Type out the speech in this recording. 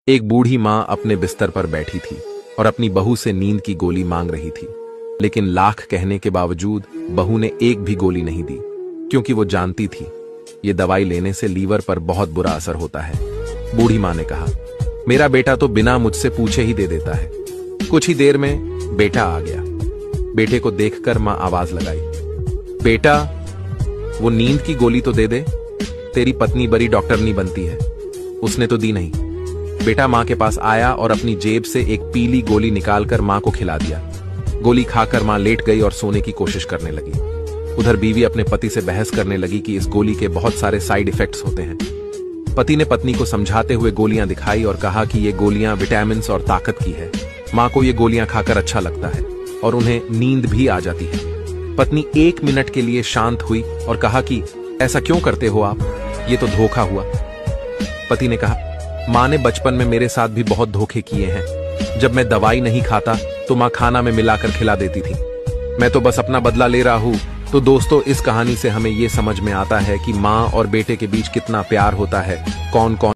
एक बूढ़ी माँ अपने बिस्तर पर बैठी थी और अपनी बहू से नींद की गोली मांग रही थी, लेकिन लाख कहने के बावजूद बहू ने एक भी गोली नहीं दी, क्योंकि वो जानती थी ये दवाई लेने से लीवर पर बहुत बुरा असर होता है। बूढ़ी माँ ने कहा, मेरा बेटा तो बिना मुझसे पूछे ही दे देता है। कुछ ही देर में बेटा आ गया। बेटे को देखकर माँ आवाज लगाई, बेटा वो नींद की गोली तो दे दे, तेरी पत्नी बड़ी डॉक्टरनी बनती है। उसने तो दी नहीं। बेटा माँ के पास आया और अपनी जेब से एक पीली गोली निकालकर माँ को खिला दिया। गोली खाकर माँ लेट गई और सोने की कोशिश करने लगी। उधर बीवी अपने पति से बहस करने लगी कि इस गोली के बहुत सारे साइड इफेक्ट्स होते हैं। पति ने पत्नी को समझाते हुए गोलियां दिखाई और कहा कि ये गोलियां विटामिन और ताकत की है। माँ को ये गोलियां खाकर अच्छा लगता है और उन्हें नींद भी आ जाती है। पत्नी 1 मिनट के लिए शांत हुई और कहा कि ऐसा क्यों करते हो आप, ये तो धोखा हुआ। पति ने कहा, माँ ने बचपन में मेरे साथ भी बहुत धोखे किए हैं। जब मैं दवाई नहीं खाता तो माँ खाना में मिलाकर खिला देती थी। मैं तो बस अपना बदला ले रहा हूँ। तो दोस्तों, इस कहानी से हमें ये समझ में आता है कि माँ और बेटे के बीच कितना प्यार होता है, कौन कौन